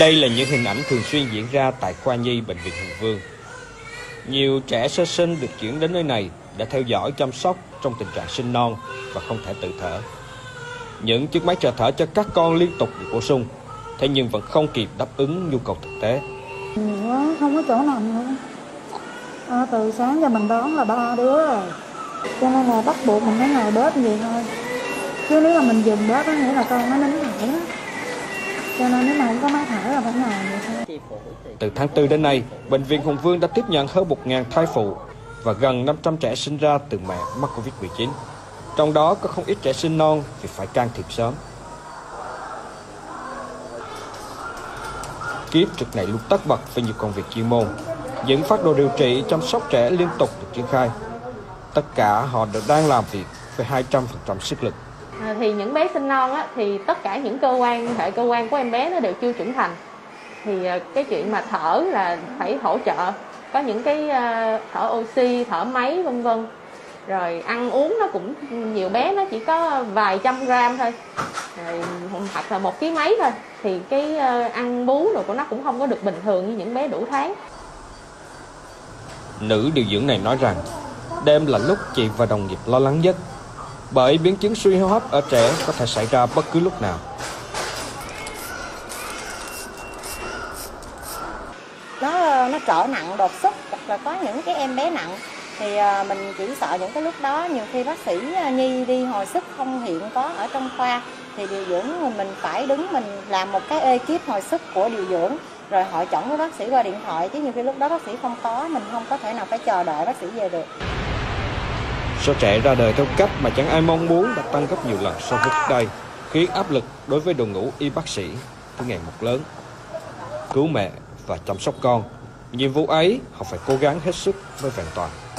Đây là những hình ảnh thường xuyên diễn ra tại khoa nhi Bệnh viện Hùng Vương. Nhiều trẻ sơ sinh được chuyển đến nơi này để theo dõi chăm sóc trong tình trạng sinh non và không thể tự thở. Những chiếc máy trợ thở cho các con liên tục được bổ sung, thế nhưng vẫn không kịp đáp ứng nhu cầu thực tế. Nhiều quá, không có chỗ nằm nữa. Từ sáng giờ mình đón là 3 đứa rồi, cho nên là bắt buộc mình phải ngồi bếp như vậy thôi. Chứ nếu mà mình dừng bếp có nghĩa là con nó nín thở đó. Cho nên nếu mà không có máy thở là phải ngồi vậy thôi. Từ tháng 4 đến nay, Bệnh viện Hùng Vương đã tiếp nhận hơn 1.000 thai phụ và gần 500 trẻ sinh ra từ mẹ mắc Covid-19. Trong đó có không ít trẻ sinh non vì phải can thiệp sớm. Kiếp trực này luôn tất bật với nhiều công việc chuyên môn. Những phác đồ điều trị chăm sóc trẻ liên tục được triển khai. Tất cả họ đều đang làm việc với 200% sức lực. Thì những bé sinh non á, thì tất cả những hệ cơ quan của em bé nó đều chưa trưởng thành. Thì cái chuyện mà thở là phải hỗ trợ. Có những cái thở oxy, thở máy vân vân. Rồi ăn uống nó cũng nhiều bé nó chỉ có vài trăm gram thôi. Rồi, hoặc là 1 ký mấy thôi. Thì cái ăn bú rồi của nó cũng không có được bình thường như những bé đủ tháng. Nữ điều dưỡng này nói rằng đêm là lúc chị và đồng nghiệp lo lắng nhất, bởi biến chứng suy hô hấp ở trẻ có thể xảy ra bất cứ lúc nào. Nó trở nặng đột xuất, hoặc là có những cái em bé nặng thì mình chỉ sợ những cái lúc đó nhiều khi bác sĩ nhi đi hồi sức không hiện có ở trong khoa, thì điều dưỡng mình phải đứng mình làm một cái ekip hồi sức của điều dưỡng rồi hội chẩn với bác sĩ qua điện thoại, chứ nhiều khi lúc đó bác sĩ không có, mình không có thể nào phải chờ đợi bác sĩ về được. Số trẻ ra đời theo cách mà chẳng ai mong muốn đã tăng gấp nhiều lần so với trước đây, khiến áp lực đối với đội ngũ y bác sĩ cứ ngày một lớn. Cứu mẹ và chăm sóc con, nhiệm vụ ấy họ phải cố gắng hết sức mới vẹn toàn.